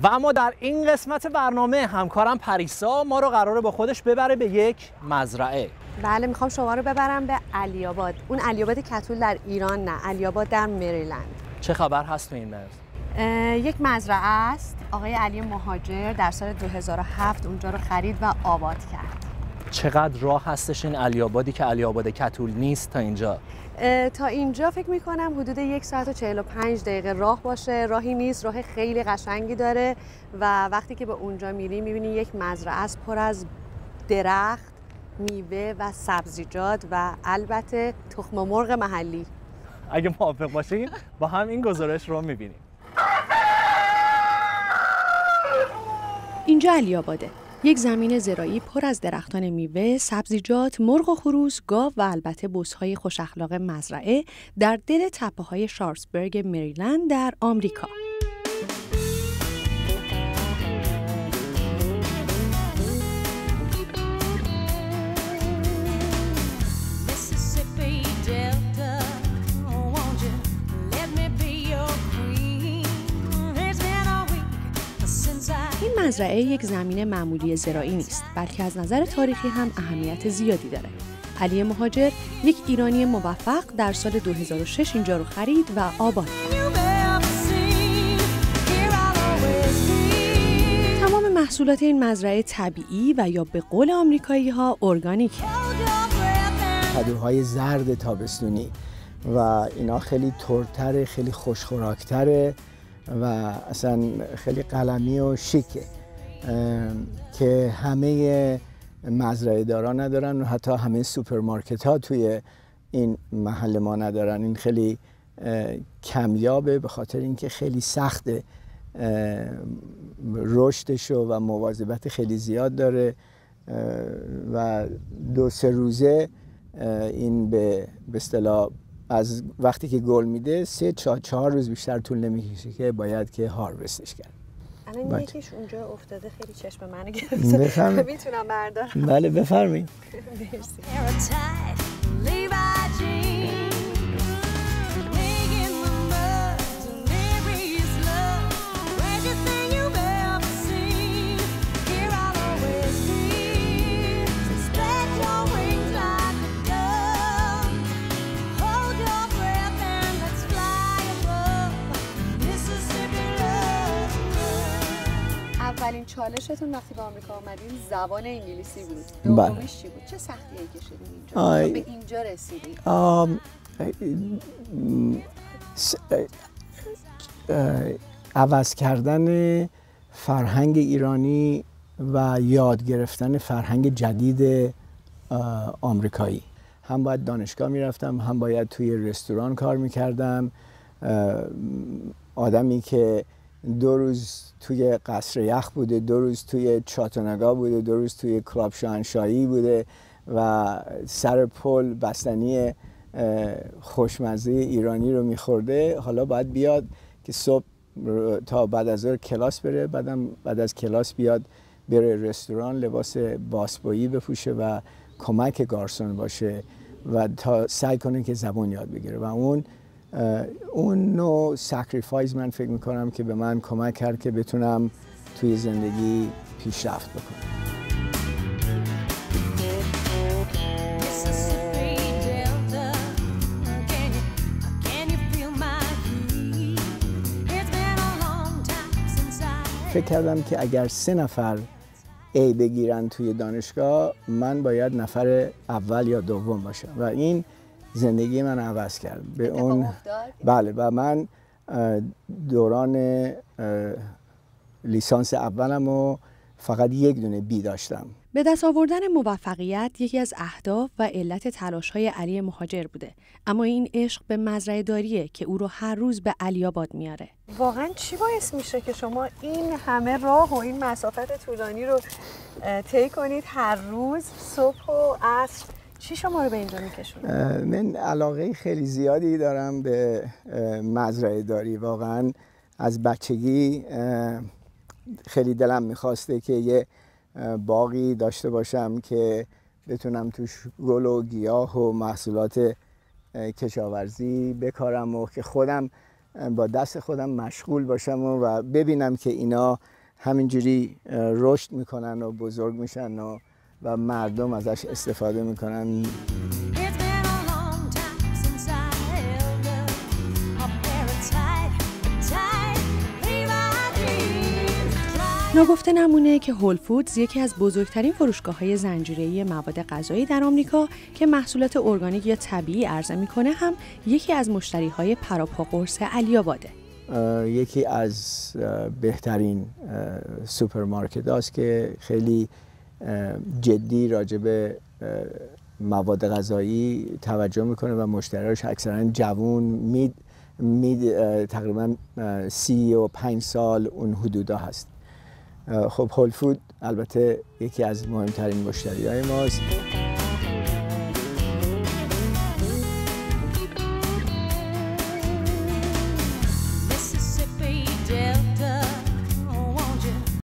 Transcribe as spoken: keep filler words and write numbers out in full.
و اما در این قسمت برنامه همکارم پریسا ما رو قراره با خودش ببره به یک مزرعه. بله، میخوام شما رو ببرم به علی آباد. اون علی آباد کتول در ایران نه، علی آباد در مریلند. چه خبر هست تو این مرز؟ یک مزرعه است. آقای علی مهاجر در سال دو هزار و هفت اونجا رو خرید و آباد کرد. چقدر راه هستش این علی آبادی که علی آباد کتول نیست تا اینجا؟ تا اینجا فکر میکنم حدود یک ساعت و چهل و پنج دقیقه راه باشه. راهی نیست، راه خیلی قشنگی داره و وقتی که به اونجا میری میبینی یک مزرعه است پر از درخت، میوه و سبزیجات و البته تخم مرغ محلی. اگه موافق باشین با هم این گزارش رو میبینیم. اینجا علی آباده، یک زمین زراعی پر از درختان میوه، سبزیجات، مرغ و خروس، گاو و البته بزهای خوش اخلاق مزرعه در دل تپه‌های شارلزبرگ مریلند در آمریکا. این مزرعه یک زمین معمولی زراعی نیست، بلکه از نظر تاریخی هم اهمیت زیادی داره. علی مهاجر یک ایرانی موفق در سال دو هزار و شش اینجا رو خرید و آباد کرد. تمام محصولات این مزرعه طبیعی و یا به قول آمریکایی‌ها ارگانیکه. کدوهای زرد تابستونی و اینا خیلی ترتره، خیلی خوشخوراکتره و اصلا خیلی قلمی و شیکه که همه مزرعه دارا ندارن و حتی همه سوپرمارکت ها توی این محل ما ندارن. این خیلی کمیابه به خاطر اینکه خیلی سخته، رشدشو و مواظبت خیلی زیاد داره و دو سه روزه این به اصطلاح از وقتی که گل میده سه چهار چهار روز بیشتر طول نمیکشه که باید که هاروستش کرد. الان یکیش اونجا افتاده خیلی چشم منو گرفته. بفرمایید. میتونم بردارم؟ بله بفرمایید. مرسی. اولین چالشتون وقتی به آمریکا آمدین زبان انگلیسی بود. دومیش چی بود؟ چه سختی‌ای کشیدین اینجا؟ آی... به اینجا رسیدین؟ آم... س... عوض کردن فرهنگ ایرانی و یاد گرفتن فرهنگ جدید آمریکایی. هم باید دانشگاه میرفتم، هم باید توی رستوران کار میکردم. آدمی که دو روز توی قصر یخ بوده، دو روز توی چاتونگا بوده، دو روز توی کلاب شاهنشاهی بوده و سر پل بستنی خوشمزه ایرانی رو میخورده، حالا باید بیاد که صبح تا بعد از ظهر کلاس بره، بعدم بعد از کلاس بیاد بره رستوران، لباس باسبویی بپوشه و کمک گارسون باشه و تا سعی کنه که زبان یاد بگیره و اون اون نوع سکریفایز من فکر میکنم که به من کمک کرد که بتونم توی زندگی پیشرفت بکنم. فکر کردم که اگر سه نفر A بگیرن توی دانشگاه من باید نفر اول یا دوم باشم و این زندگی من عوض کرد. به اون بله و من دوران لیسانس اولم و فقط یک دونه بی داشتم. به دست آوردن موفقیت یکی از اهداف و علت تلاش‌های علی مهاجر بوده، اما این عشق به مزرعه داریه که او رو هر روز به علی آباد میاره. واقعا چی باعث میشه که شما این همه راه و این مسافت طولانی رو طی کنید هر روز صبح و عصر؟ چی شما رو به اینجا میکشونه؟ من علاقه خیلی زیادی دارم به مزرعه داری. واقعا از بچگی خیلی دلم میخواسته که یه باغی داشته باشم که بتونم توش گل و گیاه و محصولات کشاورزی بکارم و که خودم با دست خودم مشغول باشم و, و ببینم که اینا همینجوری رشد میکنن و بزرگ میشن و, و مردم ازش استفاده میکنن. ناگفته نمونه که هول فودز یکی از بزرگترین فروشگاه‌های زنجیره‌ای مواد غذایی در آمریکا که محصولات ارگانیک یا طبیعی عرضه می‌کنه هم یکی از مشتری‌های پراپا قرص علی‌آباده. یکی از بهترین سوپرمارکت هاست که خیلی جدی راجع به مواد غذایی توجه میکنه و مشتریاش اکثرا جوون مید مید تقریبا سی و پنج سال اون حدودا هست. خب هول فود البته یکی از مهمترین مشتریای ماست.